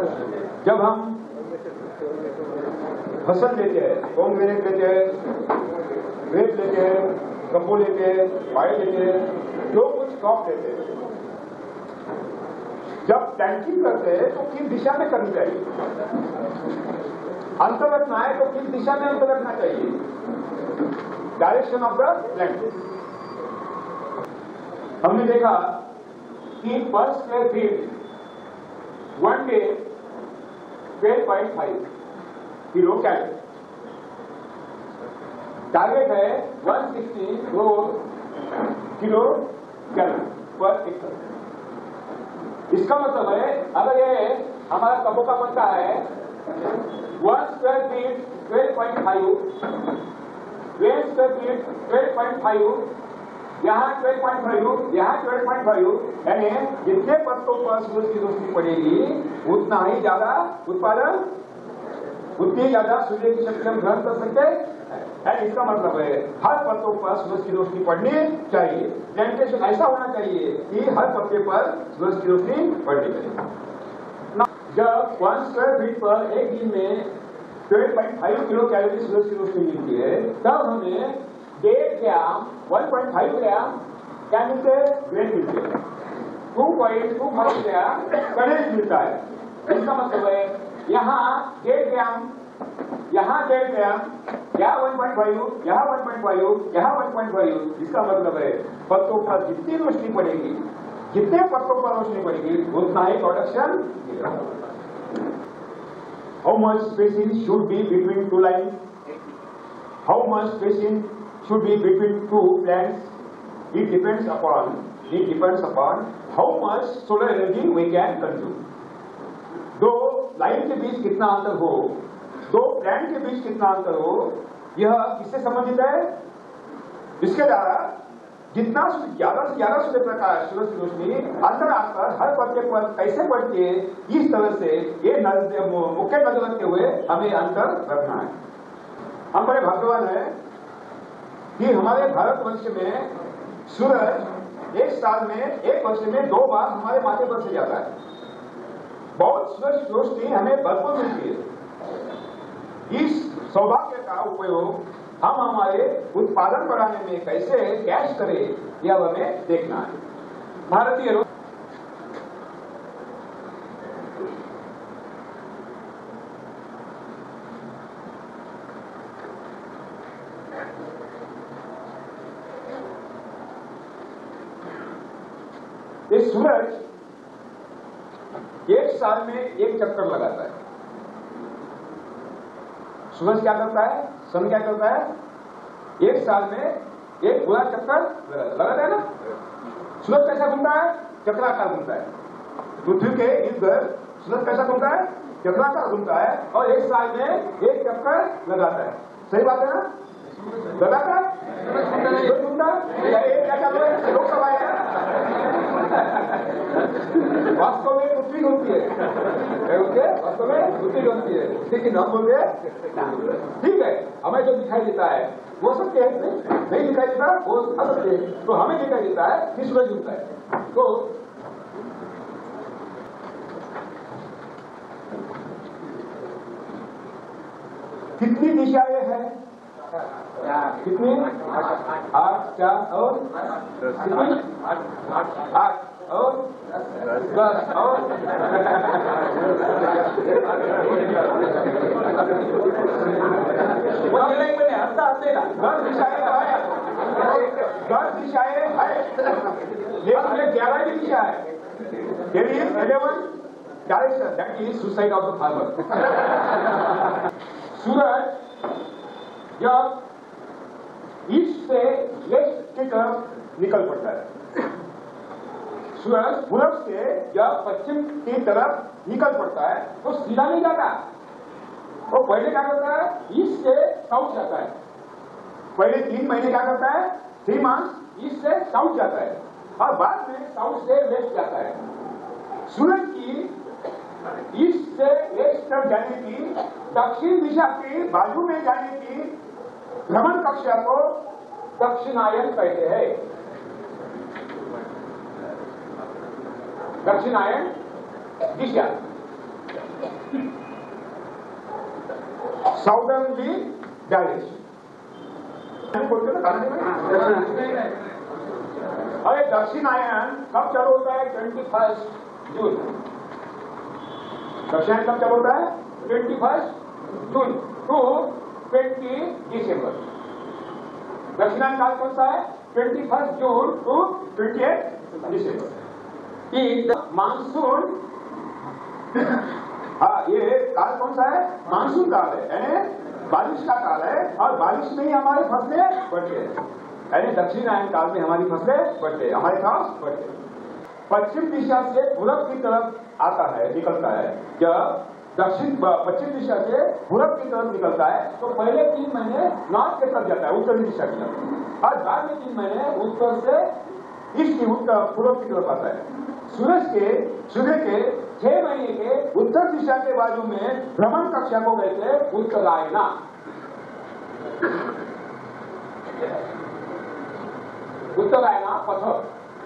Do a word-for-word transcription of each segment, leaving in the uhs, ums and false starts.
जब हम फसल लेते हैं, पोमग्रेनेट लेते हैं, ग्रेप लेते हैं, कपो लेते हैं, वाइन लेते हैं, जो कुछ क्रॉप लेते हैं, जब प्लांटिंग करते हैं तो किस दिशा में करनी चाहिए? अंतर रखना है तो किस दिशा में अंतर रखना चाहिए? Direction of the planting. हमने देखा कि पर square feet one day twelve point five kilo calorie, target है वन सिक्सटी किलो कैलोरी पर एकड़। इसका मतलब है अगर ये हमारा कबो का बनता है one square feet twelve point five, one square feet twelve point five, यहाँ ट्वेल्व पॉइंट फाइव, यहाँ ट्वेल्व पॉइंट फाइव, यानी जितने पत्तों पर सूरज की रोशनी पड़ेगी उतना ही ज्यादा उत्पादन, उतनी ज्यादा सूर्य की शक्ति हम ग्रहण कर सकते हैं। इसका मतलब है हर पत्तों पर सूरज की रोशनी पड़नी चाहिए। प्लांटेशन ऐसा होना चाहिए कि हर पत्ते पर सूरज की रोशनी पड़नी चाहिए। जब वन स्क्वायर फीट पर एक दिन में twelve point five kilo calorie सूरज की रोशनी मिलती है, तब हमें डेढ़ gram one point five gram क्या मिलते हैं? ग्रेन मिलते हैं। Two point two five gram कनेज मिलता है। इसका मतलब है यहाँ डेढ़ ग्राम, यहाँ डेढ़ ग्राम, यहाँ वन पॉइंट फाइव, यहाँ वन पॉइंट फाइव, यहाँ वन पॉइंट फाइव। इसका मतलब है पत्तों पर जितनी रोशनी पड़ेगी, जितने पत्तों पर रोशनी पड़ेगी उतना ही प्रोडक्शन मिलेगा। How much spacing should be between two line? How much spacing should be between two plants? It depends upon it depends upon how much solar energy we can consume. दो लाइन के बीच कितना अंतर हो, दो plant के बीच कितना अंतर हो, यह किससे संबंधित है? इसके द्वारा जितना ज्यादा से ज्यादा सूर्य प्रकाश, सूरज की रोशनी अंदर आकर हर पत्ते पर कैसे पड़ती है, इस तरह से ये मुख्य नजर रखते हुए हमें अंतर रखना है। हम बड़े भाग्यवान है कि हमारे भारतवर्ष में सूरज एक साल में, एक वर्ष में दो बार हमारे माथे पर से जाता है। बहुत सूरज की रोशनी हमें भरपूर मिलती है। इस सौभाग्य का उपयोग हम हमारे उत्पादन बढ़ाने में कैसे कैश करें, यह हमें देखना है। भारतीय लोग ये सूरज एक साल में एक चक्कर लगाता है। सूरज क्या करता है? सन क्या करता है? एक साल में एक पूरा चक्कर लगाता है ना। सूरज कैसा घूमता है? चक्राकार घूमता है। पृथ्वी के इर्द गिर्द सूरज कैसा घूमता है? चक्राकार घूमता है और एक साल में एक चक्कर लगाता है। सही बात है ना? लगातार सूरज घूमता है। क्या कर रहे हैं? लोकसभा है। वास्तव में पृथ्वी घूमती है, वास्तव में पृथ्वी घूमती है, लेकिन हम बोलते हैं ठीक है, हमें जो दिखाई देता है वो सत्य है, नहीं दिखाई देता वो असत्य है। तो हमें दिखाई देता है कि सूरज घूमता है। तो कितनी दिशाएं हैं? कितनी? आठ, चार और कितनी? आठ और दस और वो मैंने हंसता हंसते ना दस दिशाएं है, दस दिशाएं है, लेकिन ग्यारह की दिशा है। Eleven direction, that is suicide of the farmer. सूरज जब ईस्ट से वेस्ट की तरफ निकल पड़ता है, सूरज पूरब से जब पश्चिम की तरफ निकल पड़ता है तो सीधा नहीं जाता, वो पहले क्या करता है? ईस्ट से साउथ जाता है। पहले तीन महीने क्या करता है? थ्री मंथ्स ईस्ट से साउथ जाता है और बाद में साउथ से वेस्ट जाता है। सूरज की ईस्ट से वेस्ट तरफ जाने की, दक्षिण दिशा की बाजू में जाने की भ्रमण कक्षा को दक्षिणायन कहते हैं। दक्षिणायन दिशा साउदर्नली डायरेक्शन बोलते ना कहानी में। अरे दक्षिणायन कब चालू होता है? Twenty first June. दक्षिणायन कब चालू होता है? Twenty first June to twenty December. दक्षिणायन काल कौन सा है? Twenty first June to twenty eight December. Monsoon, हाँ ये काल कौन सा है? मानसून काल है, यानी बारिश का काल है, और बारिश में ही हमारी फसलें बढ़ती है, यानी दक्षिणायन काल में हमारी फसलें बढ़ते हैं, हमारे घास बढ़ते हैं। पश्चिम दिशा से पूरब की तरफ आता है, निकलता है। जब दक्षिण पश्चिम दिशा से पूरब की तरफ निकलता है तो पहले तीन महीने नॉर्थ की तरफ जाता है, उत्तरी दिशा की तरफ, और बाद में तीन महीने उत्तर से ईस्ट की उत्तर पूरब की तरफ आता है। सूरज के सूर्य के छह महीने के उत्तर दिशा के बाजू में भ्रमण कक्षा को कहते हैं उत्तरायना। उत्तरायना पथ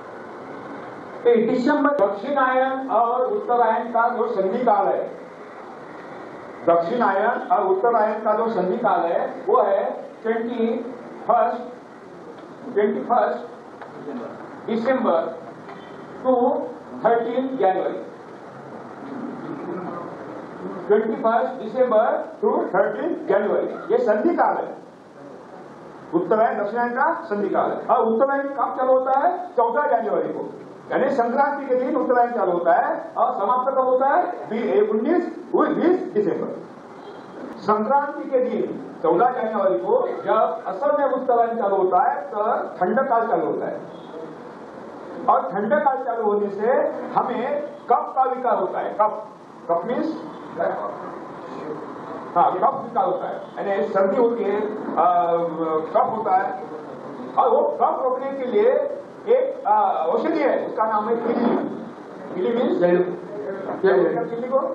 दिसंबर। दक्षिणायन और उत्तरायण का जो संधि काल है, दक्षिणायन और उत्तरायण का जो संधि काल है वो है twenty first twenty first December to thirteen January. Twenty first December to thirteen January ये संधि काल है। उत्तरायण दक्षिणायन का संधि काल है। और उत्तरायण कब चालू होता है? चौदह जनवरी को, यानी संक्रांति के दिन उत्तरायण चालू होता है, और समाप्त कब होता है? उन्नीस बीस दिसंबर। संक्रांति के दिन चौदह जनवरी को जब असल में उत्तरायण चालू होता है तो ठंडा काल चालू होता है, और ठंडा काल चालू होने से हमें कफ का विकार होता है। कफ कफ मीन्स हाँ कफ विकार होता है, यानी सर्दी होती है, कफ होता है, और वो कफ रोकने के लिए एक औषधि है, उसका नाम है तिल्ली। तिल्ली मीन्स तिल्ली को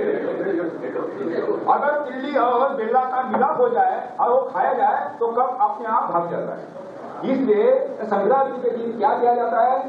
अगर तिल्ली और बेला का मिलाप हो जाए और वो खाया जाए तो कफ अपने आप भाग जाता है। इसलिए संक्रांति के दिन क्या किया जाता है?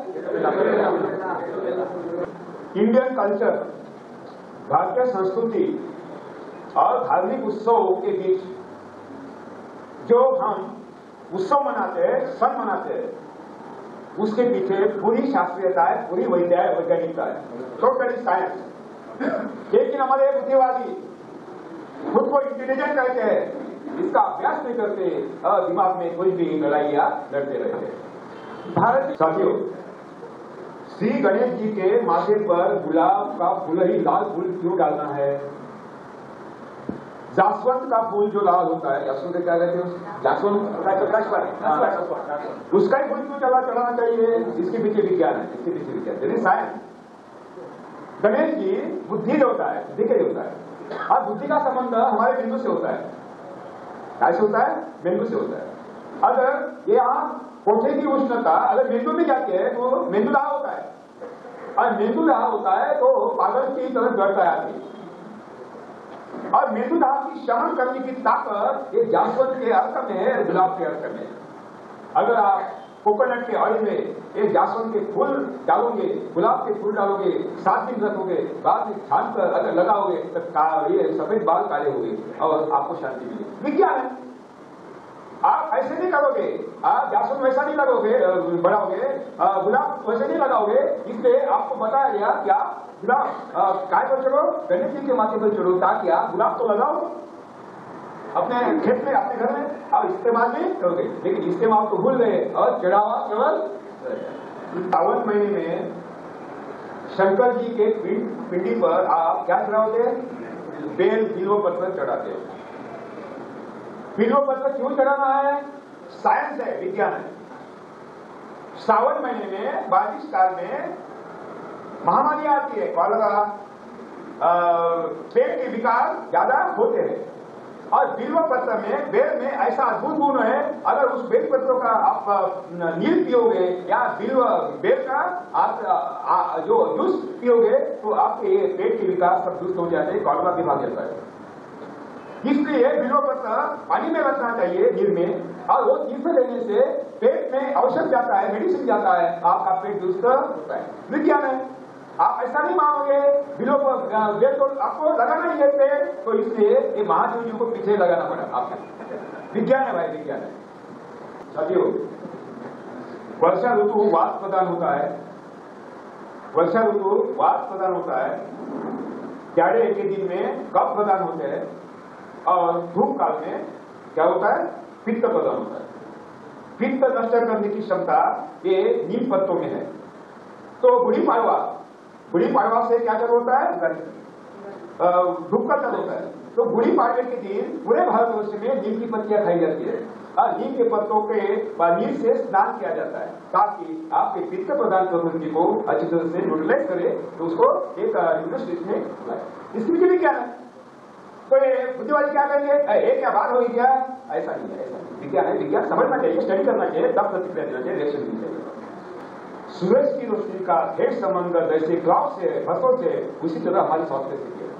इंडियन कल्चर, भारतीय संस्कृति और धार्मिक उत्सव के बीच जो हम उत्सव मनाते हैं, सन मनाते हैं, उसके पीछे पूरी शास्त्रीयता है, पूरी वैज्ञानिकता है, टोटली साइंस। लेकिन हमारे बुद्धिवादी खुद को इंटेलिजेंट कहते हैं, इसका अभ्यास नहीं करते और दिमाग में कोई भी लड़ाइयां लड़ते रहते। भारत साथियों, श्री गणेश जी के माथे पर गुलाब का फूल ही लाल फूल क्यों डालना है? जासवंत का फूल जो लाल होता है, जासवंत क्या कहते हैं? जासवंत उसका ही फूल क्यों चला चढ़ाना चाहिए? इसके पीछे विज्ञान है, इसके पीछे विज्ञान साइंस। गणेश जी बुद्धि देवता है, बुद्धि के देवता है, और बुद्धि का संबंध हमारे बिंदु से होता है। कैसे होता है? बिंदु से होता है। अगर यहाँ कोठे की उष्णता अगर मेंदु में जाती है तो मेंदुदाह होता है, और मेंदुदाह होता है तो पागल की तरफ जड़ता आती है, और मेंदुदाह की शमन करने की ताकत ये जासवंत के अर्थ में है, गुलाब के अर्थ में। अगर आप कोकोनट के ऑयल में ये जासवंत के फूल डालोगे, गुलाब के फूल डालोगे, सात दिन रखोगे, बाद में छान कर अगर लगाओगे तो ये सफेद बाल काले होंगे और आपको शांति मिलेगी। विज्ञान है। आप ऐसे नहीं करोगे, आप जासवंत वैसा नहीं लगोगे, बढ़ाओगे, गुलाब वैसे नहीं लगाओगे, इसलिए आपको बताया गया क्या गुलाब काय पर चढ़ो? गणेश जी के माथे पर चढ़ो, ताकि आप गुलाब तो लगाओ अपने खेत में, अपने घर में, आप इस्तेमाल नहीं करोगे, लेकिन इस्तेमाल तो भूल गए और चढ़ावा केवल सावन महीने में शंकर जी के पिंडी पर आप क्या चढ़ाते? बेल बिल्व पत्र चढ़ाते हो। बिल्व पत्र क्यों चढ़ाना है? साइंस है, विज्ञान है। सावन महीने में बारिश काल में महामारी आती है, कॉलरा, पेट के विकार ज्यादा होते हैं, और बिल्व पत्र में बेल में ऐसा अद्भुत गुण है, अगर उस बेल पत्रों का आप नील पियोगे या बिल्व बेल का आप आ, जो जूस पियोगे तो आपके पेट के विकार सब दुष्ट हो जाते हैं, कॉलरा भी भाग जाता है। इसलिए बिल्व पत्र पानी में रखना चाहिए नीर में, और वो तीर्थ लेने से पेट में औषध जाता है, मेडिसिन जाता है, आपका पेट दुष्ट होता है। विज्ञान है। आप ऐसा नहीं मानोगे बिलो पेड़ तो आपको लगाना ही है पेड़, तो इसलिए ये महादेव जी को पीछे लगाना पड़ा आपको। विज्ञान है भाई, विज्ञान है। साथियों, वर्षा ऋतु वात प्रदान होता है, वर्षा ऋतु वात प्रदान होता है, जाड़े के दिन में कफ प्रदान होते हैं, और धूप काल में क्या होता है, पित्त प्रदान होता है। पित्त नष्ट करने की क्षमता ये नीम पत्तों में है। तो गुड़ी पाड़वा, गुड़ी पाड़वा से क्या कर होता है, धूप का तल होता है। तो गुड़ी पाड़वे के दिन पूरे भारतवर्ष में नीम की पत्तियां खाई जाती है और नीम के पत्तों के नीम से स्नान किया जाता है, ताकि आपके पित्त प्रदान प्रवृत्ति को अच्छी तरह से न्यूट्रलाइज करे, तो उसको एक यूनिवर्सिटी में लाए। इसमें भी क्या है, तो ये बुद्धिवादी क्या करेंगे, एक क्या बात हो गया, ऐसा नहीं है, ऐसा नहीं। विज्ञान है, विज्ञान समझना चाहिए, स्टडी करना चाहिए, तब प्रतिक्रिया देना चाहिए, रिएक्शन देना चाहिए। सूरज की रोशनी का ठेठ संबंध जैसे क्लाउड से, फसलों से, उसी तरह हमारी स्वास्थ्य से किया।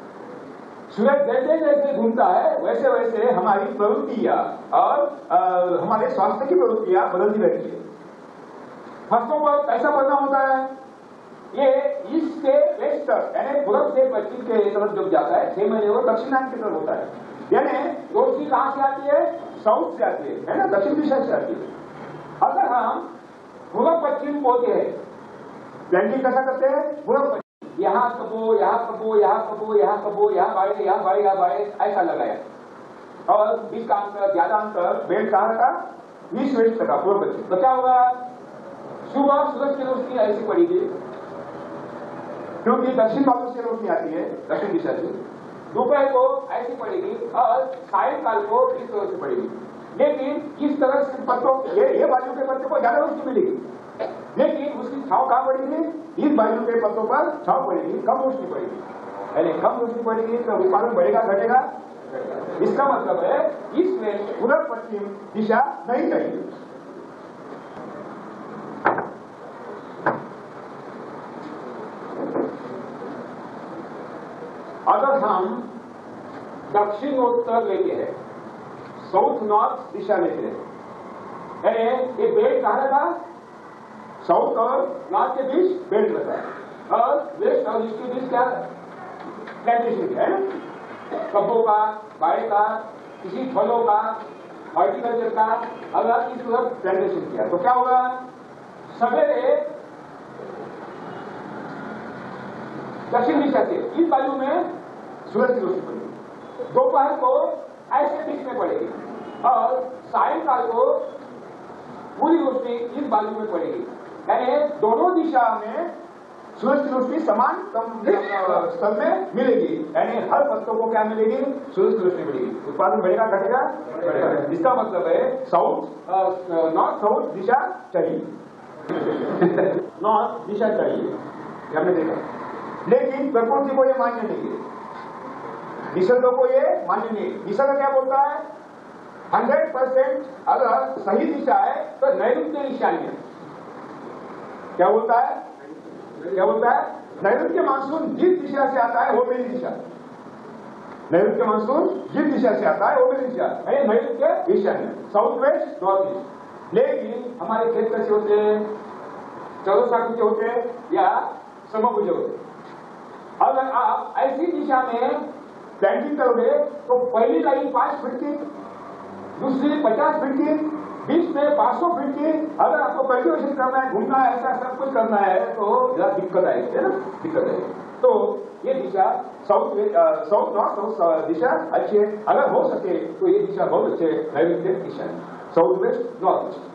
सूरज जैसे जैसे घूमता है वैसे वैसे हमारी प्रवृत्तियां और आ, हमारे स्वास्थ्य की प्रवृत्तियां बदलती रहती है। फसलों पर कैसा परिणाम होता है, ये ईस्ट से वेस्ट यानी पूर्व से पश्चिम के तरफ जब जाता है, छह महीने वो दक्षिणायन की तरफ होता है, यानी रोशनी कहां से आती है, साउथ से आती है, है ना, दक्षिण दिशा से आती है। अगर हम पूर्व पश्चिम बोलते हैं, प्लांटिंग कैसा करते हैं, पूर्व पश्चिम, यहाँ कबो यहाँ कबो यहाँ कबो यहाँ कबो यहाँ बाड़े यहाँ बाड़े यहाँ बाड़े ऐसा लगाया, और बीच का अंतर ज्यादा अंतर बेल्ट कहाँ का, ईस्ट वेस्ट का, पूर्व पश्चिम। तो क्या होगा, सुबह सूरज की रोशनी ऐसी पड़ेगी क्योंकि दक्षिण भाग से रोशनी आती है, दक्षिण दिशा से, दोपहर को ऐसी पड़ेगी और सायंकाल को इस तरह से पड़ेगी। लेकिन इस तरह से पत्तों ये, ये बाजू के पत्तों को ज्यादा रोशनी मिलेगी, लेकिन उसकी छांव कहां पड़ेगी, इस बाजू के पत्तों पर छांव पड़ेगी, कम रोशनी पड़ेगी, यानी कम रोशनी पड़ेगी तो उत्पादन बढ़ेगा घटेगा। इसका मतलब है इसमें पूर्व पश्चिम दिशा नहीं रहेगी। अगर हम दक्षिणोत्तर लेते हैं, साउथ नॉर्थ दिशा लेते हैं, यानी ये बेल्ट कहां लगा, साउथ और नॉर्थ के बीच बेल्ट लगा है, और वेस्ट और ईस्ट के बीच क्या प्लांटेशन है, कब्बों का, बाड़े का, किसी फलों का, हॉर्टिकल्चर का, अगर इस तरफ प्लांटेशन किया तो क्या होगा, सवेरे दक्षिण दिशा से इस बाजू में सूरज की रोशनी पड़ेगी, दोपहर को ऐसे बीच में पड़ेगी, और सायंकाल को पूरी रोशनी इस बाजू में पड़ेगी, यानी दोनों दिशा में सूरज की रोशनी समान स्तर में मिलेगी, यानी हर पत्तों को क्या मिलेगी, सूरज की रोशनी मिलेगी, उत्पादन बढ़ेगा घटेगा बढ़ेगा। इसका मतलब है साउथ नॉर्थ साउथ दिशा चाहिए, नॉर्थ दिशा चाहिए, हमने देखा। लेकिन प्रकृति को ये मान्य नहीं है, निसर्ग को ये मान्य नहीं। निसर्ग क्या बोलता है, हंड्रेड परसेंट अगर सही दिशा है तो नैऋत्य ईशान्य, क्या बोलता है, क्या बोलता है, नैऋत्य मानसून जिस दिशा से आता है वो मेरी दिशा, नैऋत्य मानसून जिस दिशा से आता है वो मेरी दिशा, नैऋत्य ईशान्य, साउथ वेस्ट नॉर्थ ईस्ट। लेकिन हमारे खेत कैसे होते हैं, चौदह के होते हैं या समभुज होते हैं। अगर आप ऐसी दिशा में प्लांटिंग करोगे तो पहली लाइन पांच फीट की, दूसरी पचास फीट की, बीच में पांच सौ फीट की। अगर आपको कल्टीवेशन करना है, घूमना है, ऐसा सब कुछ करना है तो जरा दिक्कत आएगी, है ना, दिक्कत आएगी। तो ये दिशा साउथ साउथ नॉर्थ साउथ दिशा अच्छी है, अगर हो सके तो ये दिशा बहुत अच्छे नैऋत्य ईशान्य, साउथ वेस्ट नॉर्थ ईस्ट।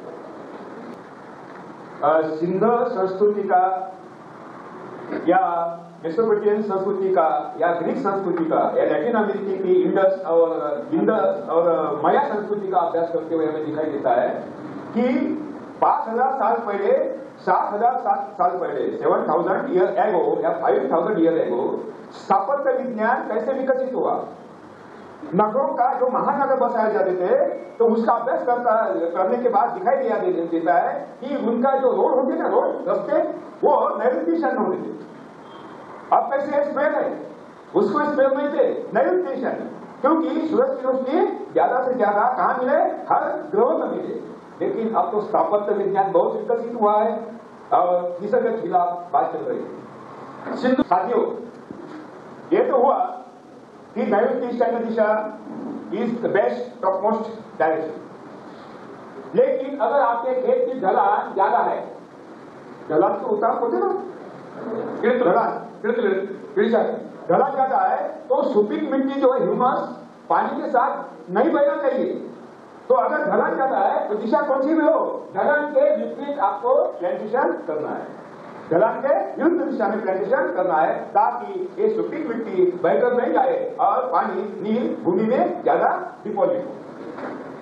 सिंध संस्कृति का या मेसोपोटामियन संस्कृति का या ग्रीक संस्कृति का या लैटिन अमेरिकी की इंडस और इंडस और माया संस्कृति का अभ्यास करते हुए हमें दिखाई देता है कि पांच हजार साल पहले, सात हजार साल पहले, सेवन थाउजेंड ईयर एगो या फाइव थाउजेंड ईयर एगो स्थापत्य विज्ञान कैसे विकसित हुआ। नगरों का जो महानगर बसाए जाते थे तो उसका अभ्यास करता करने के बाद दिखाई दिया देता है कि उनका जो रोड होते ना, रोड रास्ते वो नैऋत्य ईशान्य होते थे। अब कैसे स्पेल है, उसको स्पेल नहीं थे, नैऋत्य ईशान्य, क्योंकि सूरज की रोशनी ज्यादा से ज्यादा कहां मिले, हर ग्रहों में मिले। लेकिन अब तो स्थापत्य विज्ञान बहुत विकसित हुआ है और निसर्ग के खिलाफ बात चल रही है। सिंधु साथियों, ये तो हुआ कि नैऋत्य ईशान्य दिशा is the best topmost direction. लेकिन अगर आपके खेत की ढलान ज्यादा है, ढलान तो उतार होते ना, ढलान ढलान ज्यादा है तो सुपीक मिट्टी जो है ह्यूमस पानी के साथ नहीं बहना चाहिए। तो अगर ढलान ज्यादा है तो दिशा कौन सी भी हो, ढलान के विपरीत आपको प्लांटेशन करना है, ढलान के विरुद्ध दिशा में प्लांटेशन करना है, ताकि ये सुपीक मिट्टी बहकर नहीं जाए और पानी नील भूमि में ज्यादा डिपॉजिट हो।